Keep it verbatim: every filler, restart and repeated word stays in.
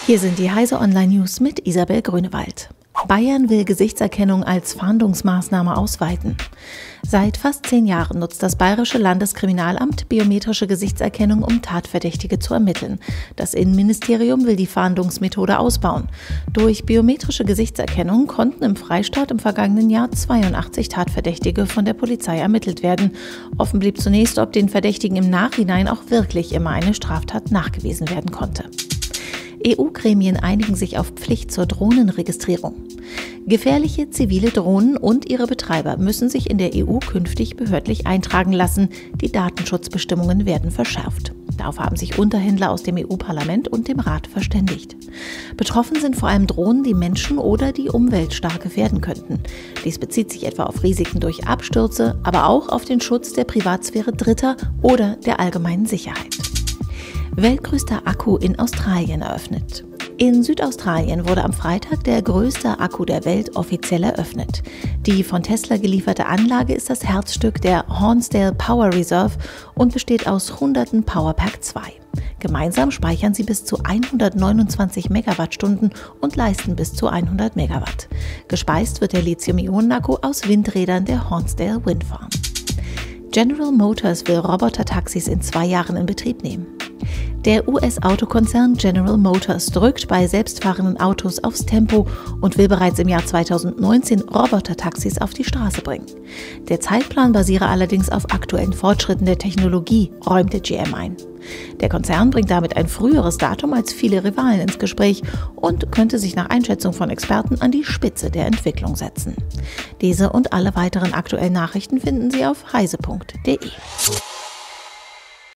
Hier sind die Heise Online News mit Isabel Grünewald. Bayern will Gesichtserkennung als Fahndungsmaßnahme ausweiten. Seit fast zehn Jahren nutzt das Bayerische Landeskriminalamt biometrische Gesichtserkennung, um Tatverdächtige zu ermitteln. Das Innenministerium will die Fahndungsmethode ausbauen. Durch biometrische Gesichtserkennung konnten im Freistaat im vergangenen Jahr zweiundachtzig Tatverdächtige von der Polizei ermittelt werden. Offen blieb zunächst, ob den Verdächtigen im Nachhinein auch wirklich immer eine Straftat nachgewiesen werden konnte. E U-Gremien einigen sich auf Pflicht zur Drohnenregistrierung. Gefährliche zivile Drohnen und ihre Betreiber müssen sich in der E U künftig behördlich eintragen lassen. Die Datenschutzbestimmungen werden verschärft. Darauf haben sich Unterhändler aus dem E U-Parlament und dem Rat verständigt. Betroffen sind vor allem Drohnen, die Menschen oder die Umwelt stark gefährden könnten. Dies bezieht sich etwa auf Risiken durch Abstürze, aber auch auf den Schutz der Privatsphäre Dritter oder der allgemeinen Sicherheit. Weltgrößter Akku in Australien eröffnet. In Südaustralien wurde am Freitag der größte Akku der Welt offiziell eröffnet. Die von Tesla gelieferte Anlage ist das Herzstück der Hornsdale Power Reserve und besteht aus hunderten Powerpack zwei. Gemeinsam speichern sie bis zu hundertneunundzwanzig Megawattstunden und leisten bis zu hundert Megawatt. Gespeist wird der Lithium-Ionen-Akku aus Windrädern der Hornsdale Wind Farm. General Motors will Roboter-Taxis in zwei Jahren in Betrieb nehmen. Der U S-Autokonzern General Motors drückt bei selbstfahrenden Autos aufs Tempo und will bereits im Jahr zweitausendneunzehn Roboter-Taxis auf die Straße bringen. Der Zeitplan basiere allerdings auf aktuellen Fortschritten der Technologie, räumte G M ein. Der Konzern bringt damit ein früheres Datum als viele Rivalen ins Gespräch und könnte sich nach Einschätzung von Experten an die Spitze der Entwicklung setzen. Diese und alle weiteren aktuellen Nachrichten finden Sie auf heise punkt de.